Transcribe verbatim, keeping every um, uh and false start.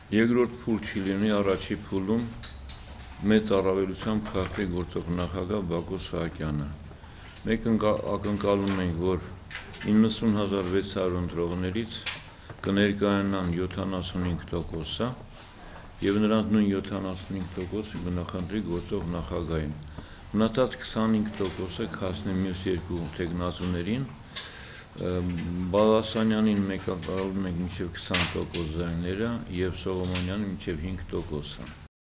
Երկրորդ փուլ չի լինի, առաջի փուլում մեծ առավելությամբ քաղաքի գործող նախագահ Բակո Սահակյանը։ Մենք ակնկալում ենք, որ իննսուն հազար վեց հարյուր ընտրողներից կներկայանան յոթանասունհինգ տոկոսը եւ նրանց նույն յոթանասունհինգ տոկոսը կնախընտրի գործող նախագահին։ Մնացած քսանհինգ տոկոսը կհասնի մյուս երկու թեկնածուներին, Բալասանյանին մենք ակնկալում ենք մինչև քսան տոկոս ձայները եւ Սողոմոնյանին մինչև հինգ տոկոսը։